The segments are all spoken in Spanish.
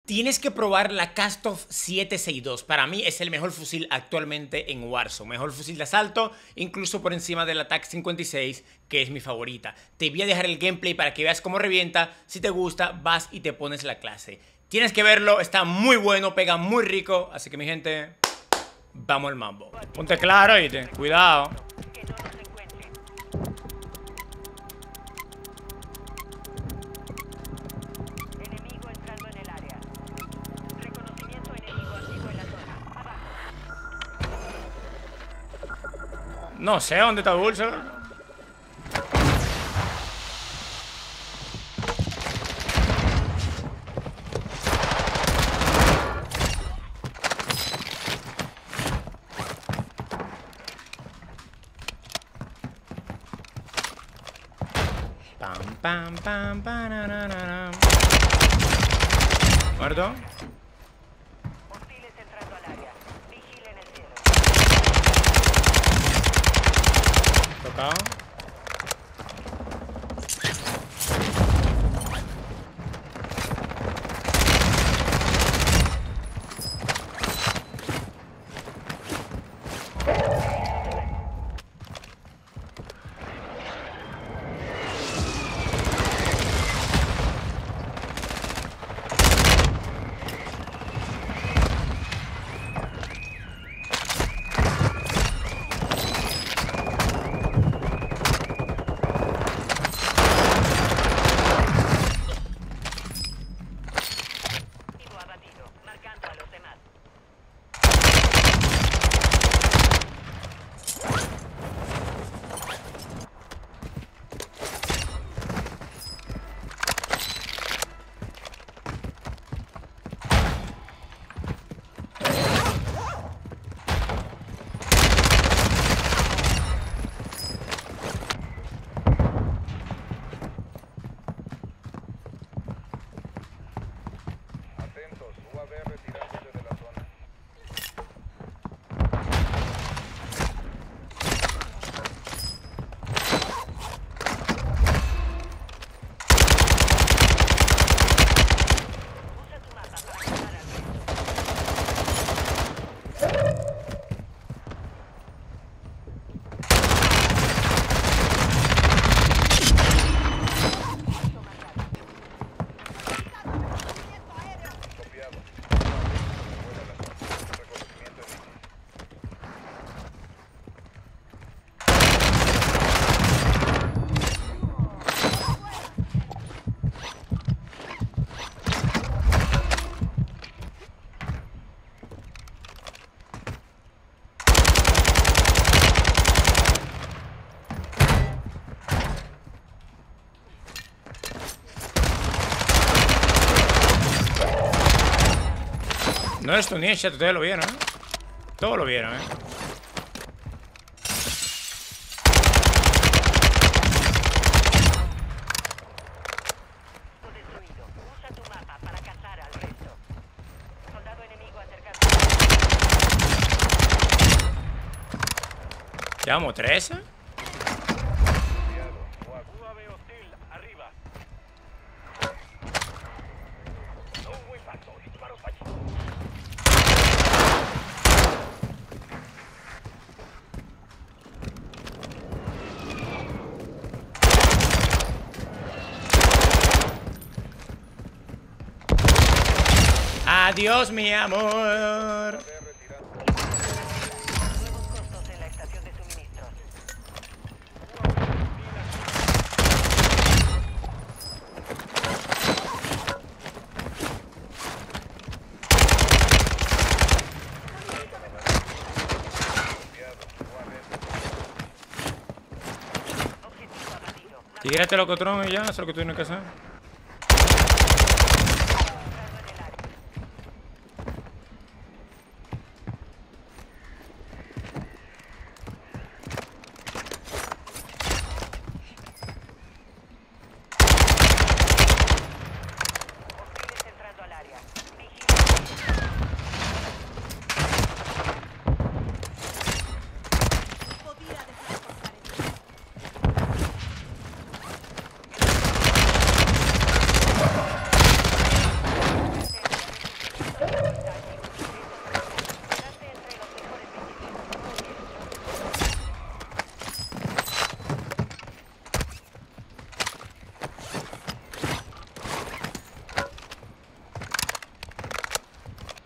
Tienes que probar la Kastov 762. Para mí es el mejor fusil actualmente en Warzone. Mejor fusil de asalto, incluso por encima de la TAC 56, que es mi favorita. Te voy a dejar el gameplay para que veas cómo revienta. Si te gusta, vas y te pones la clase. Tienes que verlo, está muy bueno, pega muy rico. Así que mi gente, vamos al mambo. Ponte claro, oíste. Cuidado. No sé dónde está Dulce. Pam, pam, pam, pam, muerto. Tocado. No es tu ni chat, ustedes lo vieron, ¿eh? Todos lo vieron, ¿eh? Llevamos 13. Adiós, mi amor. Tírate locotrón y ya, eso es lo que tú tienes que hacer.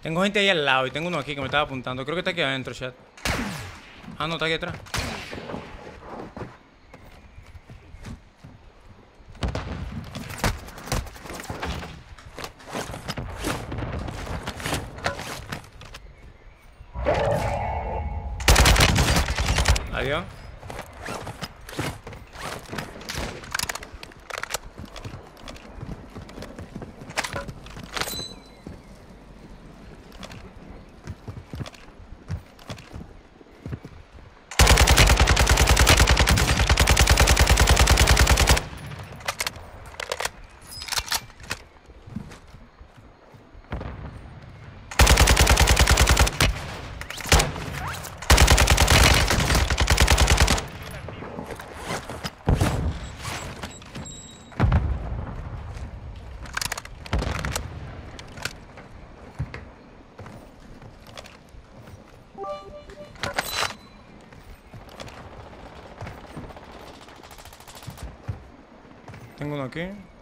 Tengo gente ahí al lado y tengo uno aquí que me estaba apuntando. Creo que está aquí adentro, chat. Ah, no, está aquí atrás. Adiós. Tengo uno aquí.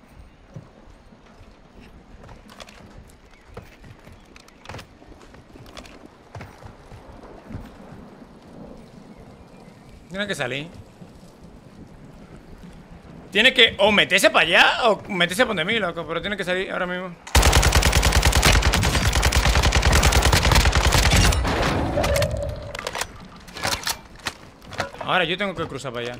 Tiene que salir. Tiene que o meterse para allá o meterse por donde mí, loco. Pero tiene que salir ahora mismo. Ahora yo tengo que cruzar para allá.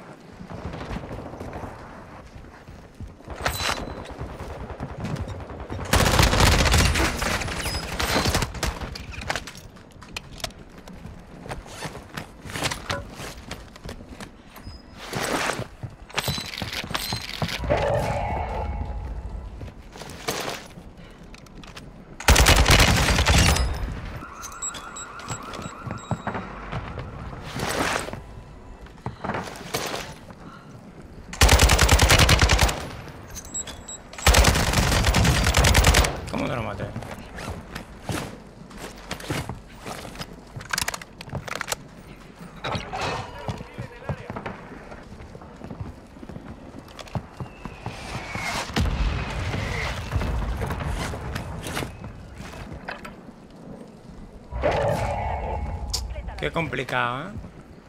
¿Cómo no lo maté? Qué complicado, ¿eh?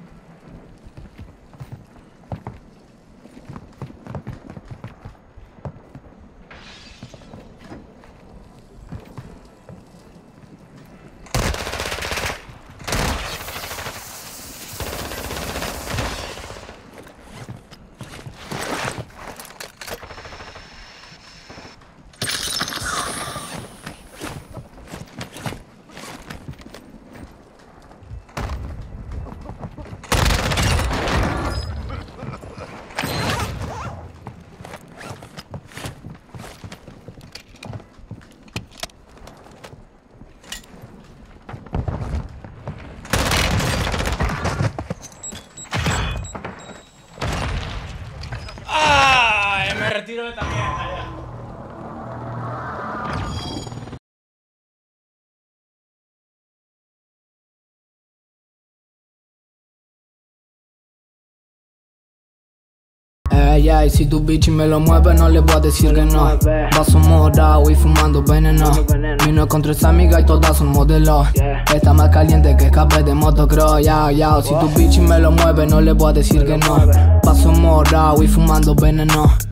Me retiro de esta mierda ya. Y si tu bitch me lo mueve, no le voy a decir que no. Vaso morado y fumando veneno. Vino con 3 amigas y todas son modelos. Está más caliente que escape de motocross. Si tu bitch me lo mueve, no le voy a decir que no. Vaso morado y fumando veneno.